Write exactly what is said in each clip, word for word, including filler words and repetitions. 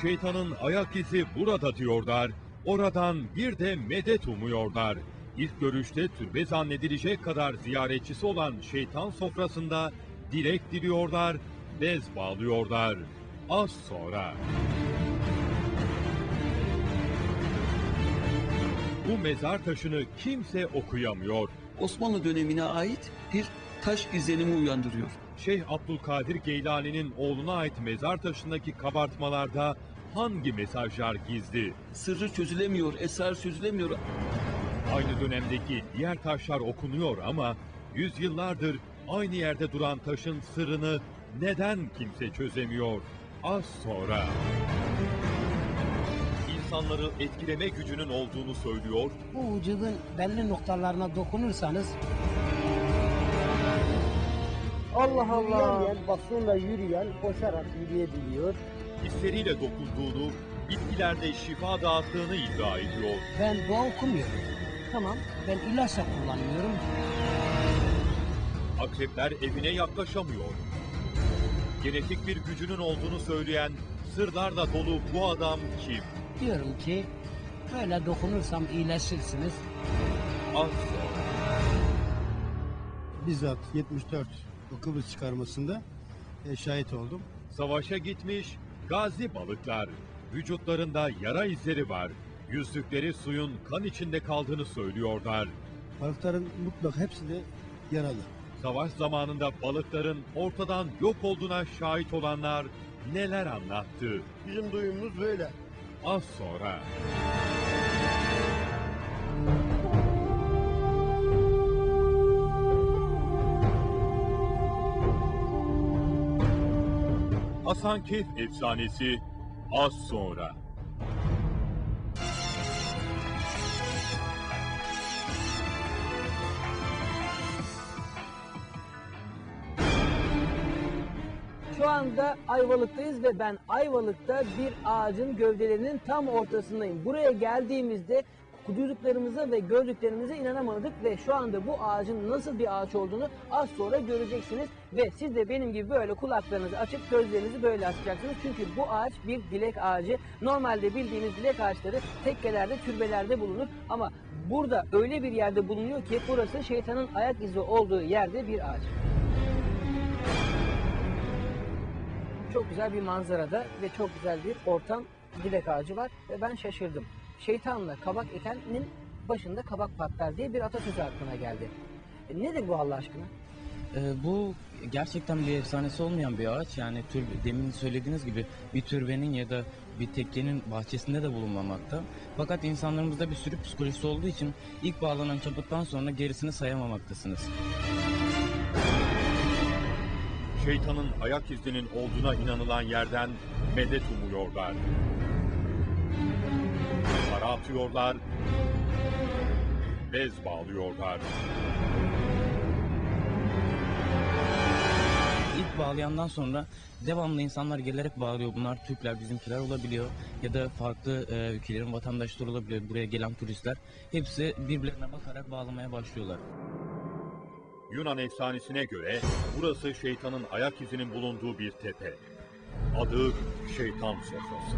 Şeytanın ayak izi burada diyorlar, oradan bir de medet umuyorlar. İlk görüşte türbe zannedilecek kadar ziyaretçisi olan şeytan sofrasında dilek diliyorlar, bez bağlıyorlar. Az sonra. Bu mezar taşını kimse okuyamıyor. Osmanlı dönemine ait bir taş izlenimi uyandırıyor. Şeyh Abdülkadir Geylani'nin oğluna ait mezar taşındaki kabartmalarda hangi mesajlar gizli? Sırrı çözülemiyor, esrar çözülemiyor. Aynı dönemdeki diğer taşlar okunuyor ama yüzyıllardır aynı yerde duran taşın sırrını neden kimse çözemiyor? Az sonra. İnsanları etkileme gücünün olduğunu söylüyor. Bu vücudun belli noktalarına dokunursanız Allah Allah. Yürüyen, bak sonra yürüyen koşarak yürüyebiliyor. Hisleriyle dokunduğunu, bitkilerde şifa dağıttığını iddia ediyor. ben dua okumuyorum. Tamam, ben ilaç da kullanmıyorum. Akrepler evine yaklaşamıyor. Genetik bir gücünün olduğunu söyleyen, sırlarla dolu bu adam kim? Diyorum ki böyle dokunursam iyileşirsiniz. Az sonra. Bizzat yetmiş dört Kıbrıs çıkarmasında e, şahit oldum. Savaşa gitmiş gazi balıklar. Vücutlarında yara izleri var. Yüzlükleri suyun kan içinde kaldığını söylüyorlar. Balıkların mutlak hepsi de yaralı. Savaş zamanında balıkların ortadan yok olduğuna şahit olanlar neler anlattı? Bizim duyumumuz böyle. Az sonra. Hasankeyf efsanesi az sonra. Şu anda Ayvalık'tayız ve ben Ayvalık'ta bir ağacın gövdelerinin tam ortasındayım. Buraya geldiğimizde duyduklarımıza ve gördüklerimize inanamadık ve şu anda bu ağacın nasıl bir ağaç olduğunu az sonra göreceksiniz ve siz de benim gibi böyle kulaklarınızı açıp gözlerinizi böyle açacaksınız. Çünkü bu ağaç bir dilek ağacı. Normalde bildiğimiz dilek ağaçları tekkelerde, türbelerde bulunur ama burada öyle bir yerde bulunuyor ki burası şeytanın ayak izi olduğu yerde bir ağaç. Çok güzel bir manzarada ve çok güzel bir ortam, dilek ağacı var ve ben şaşırdım. Şeytanla kabak ekenin başında kabak patlar diye bir atasözü aklıma geldi. E, nedir bu Allah aşkına? Ee, bu gerçekten bir efsanesi olmayan bir ağaç. Yani tür, demin söylediğiniz gibi bir türbenin ya da bir tekkenin bahçesinde de bulunmamakta. Fakat insanlarımızda bir sürü psikolojisi olduğu için ilk bağlanan çaputtan sonra gerisini sayamamaktasınız. Şeytanın ayak izinin olduğuna inanılan yerden medet umuyorlar. Para atıyorlar, bez bağlıyorlar. İlk bağlayandan sonra devamlı insanlar gelerek bağlıyor. Bunlar Türkler, bizimkiler olabiliyor ya da farklı e, ülkelerin vatandaşları olabiliyor. Buraya gelen turistler hepsi birbirlerine bakarak bağlamaya başlıyorlar. Yunan efsanesine göre burası şeytanın ayak izinin bulunduğu bir tepe. Adı Şeytan Sofrası.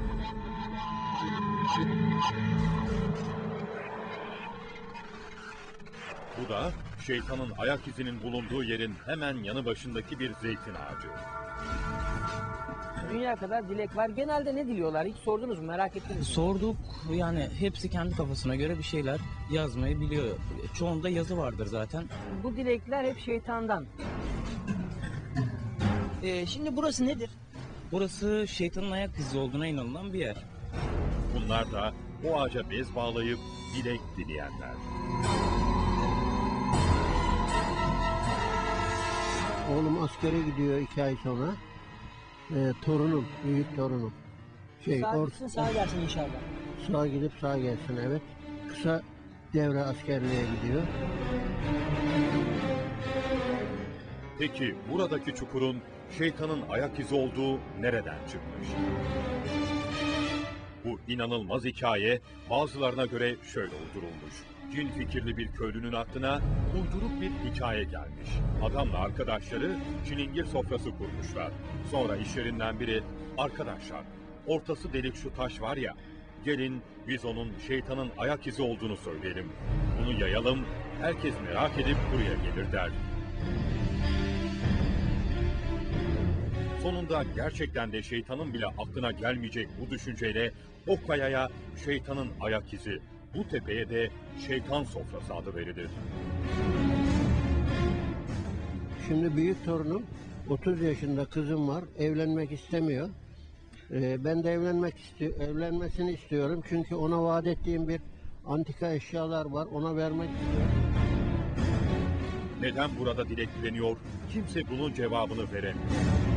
Bu da şeytanın ayak izinin bulunduğu yerin hemen yanı başındaki bir zeytin ağacı. Dünya kadar dilek var. Genelde ne diliyorlar? Hiç sordunuz mu? Merak ettiniz mi? Sorduk, yani hepsi kendi kafasına göre bir şeyler yazmayı biliyor. Çoğunda yazı vardır zaten. Bu dilekler hep şeytandan. Ee, şimdi burası nedir? Burası şeytanın ayak izi olduğuna inanılan bir yer. Bunlar da bu ağaca bez bağlayıp dilek dileyenler. Oğlum askere gidiyor iki ay sonra. Ee, torunum, büyük torunum. Şey, Sağ or gitsin, sağ gelsin inşallah. sağa gidip sağa gelsin, evet. Kısa devre askerliğe gidiyor. Peki buradaki çukurun şeytanın ayak izi olduğu nereden çıkmış? Bu inanılmaz hikaye bazılarına göre şöyle uydurulmuş. Cin fikirli bir köylünün aklına uyduruk bir hikaye gelmiş. Adamla arkadaşları çilingir sofrası kurmuşlar. Sonra işlerinden biri, arkadaşlar ortası delik şu taş var ya, gelin biz onun şeytanın ayak izi olduğunu söyleyelim. Bunu yayalım, herkes merak edip buraya gelir der. Sonunda gerçekten de şeytanın bile aklına gelmeyecek bu düşünceyle o kayaya şeytanın ayak izi, bu tepeye de şeytan sofrası adı verilir. Şimdi büyük torunum otuz yaşında, kızım var, evlenmek istemiyor. Ee, ben de evlenmek isti evlenmesini istiyorum çünkü ona vaat ettiğim bir antika eşyalar var, ona vermek istiyorum. Neden burada dilek dileniyor? Kimse bunun cevabını veremiyor.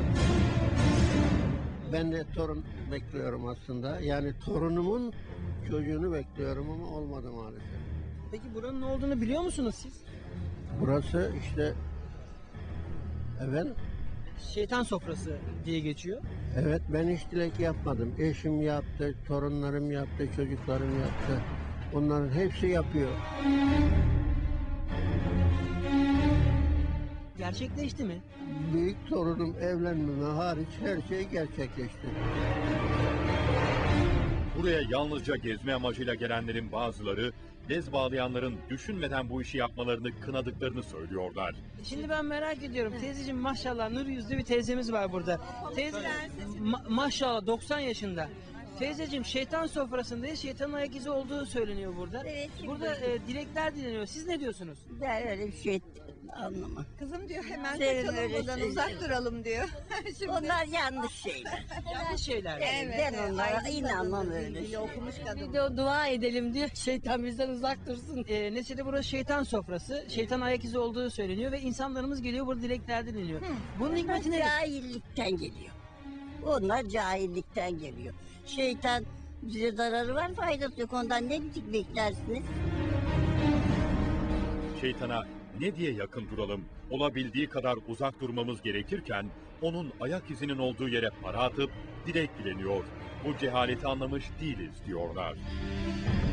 Ben de torun bekliyorum aslında. Yani torunumun çocuğunu bekliyorum ama olmadı maalesef. Peki buranın ne olduğunu biliyor musunuz siz? Burası işte, evet, Şeytan sofrası diye geçiyor. evet, ben hiç dilek yapmadım. Eşim yaptı, torunlarım yaptı, çocuklarım yaptı. Onların hepsi yapıyor. Gerçekleşti mi? Büyük torunum evlenmeme hariç her şey gerçekleşti. Buraya yalnızca gezme amacıyla gelenlerin bazıları, lez bağlayanların düşünmeden bu işi yapmalarını kınadıklarını söylüyorlar. Şimdi ben merak ediyorum. Teyzeciğim maşallah nur yüzlü bir teyzemiz var burada. Teyze ma- maşallah doksan yaşında. Teyzeciğim şeytan sofrasındayız. Şeytanın ayak izi olduğu söyleniyor burada. Evet, kim Burada e, dilekler dileniyor. Siz ne diyorsunuz? Ben öyle bir şey anlamam. Kızım diyor hemen Senin kaçalım öyle buradan şeyler. uzak duralım diyor. Şimdi Onlar yanlış şeyler. Yanlış şeyler. Evet, ben onlara aydın inanmam kadındır, öyle bilgili şey. okumuş kadın. Bir de o dua edelim diyor. Şeytan bizden uzak dursun. E, neticede burası şeytan sofrası. Şeytan ayak izi olduğu söyleniyor ve insanlarımız geliyor burada dilekler dileniyor. Bunun Onlar hikmeti nedir? cahillikten geliyor. Onlar cahillikten geliyor. Şeytan bize zararı var, faydası yok. Ondan ne beklersiniz? Şeytana ne diye yakın duralım, olabildiği kadar uzak durmamız gerekirken, onun ayak izinin olduğu yere para atıp dilek dileniyor. Bu cehaleti anlamış değiliz diyorlar.